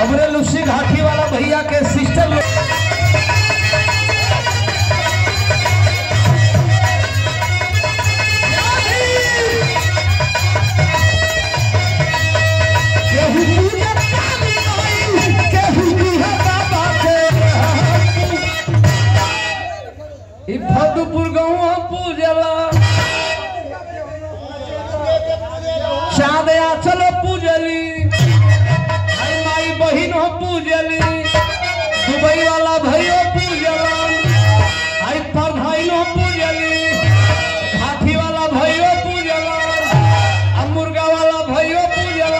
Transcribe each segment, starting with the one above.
हमरे लुसी घाटी वाला भैया के सिस्टर लोग फतपुर गौआ पूजला चाँदया चलो पूजली माई बहिन हो पूजली दुबई वाला भैया पूजला आई परधाइन हो पूजली हाथी वाला भैया पूजला अब मुर्गा वाला भैया पूजला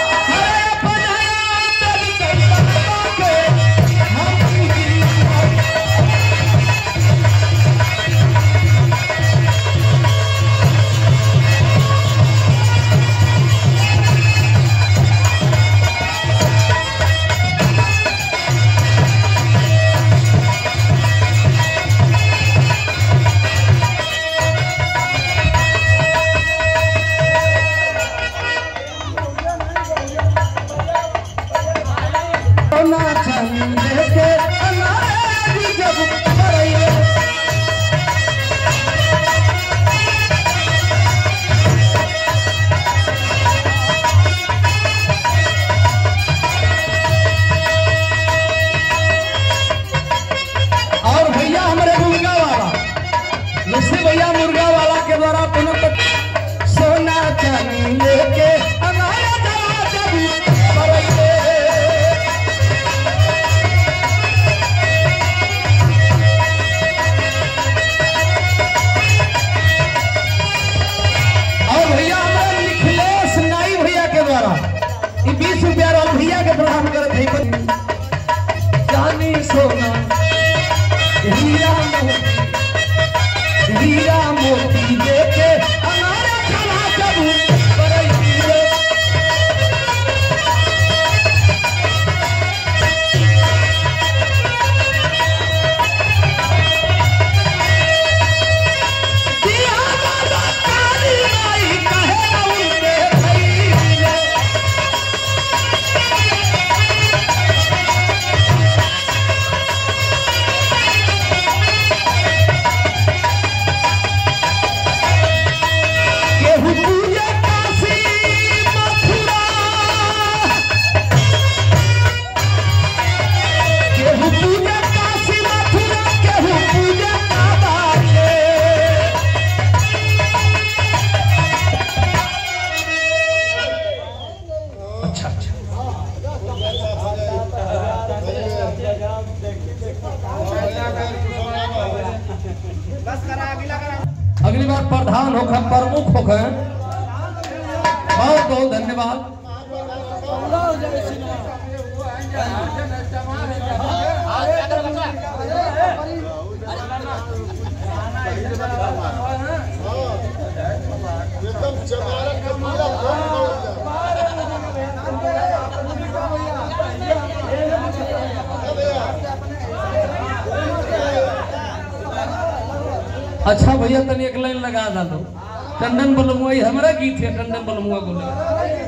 भैया मुर्गा वाला के द्वारा सोना चांदी लेके हमारा और भैया हमारे निखिलेश नाई भैया के द्वारा 20 रुपया वाला भैया के प्रणाम करते हैं जानी सोना हीरा मोती देके हमारे चला चलू अगली बार प्रधान होकर प्रमुख होकर बहुत बहुत धन्यवाद। अच्छा भैया तनी एक लाइन लगा दो। टंडन बलमुआ हमारा गीत है, टंडन बलमुआ बोले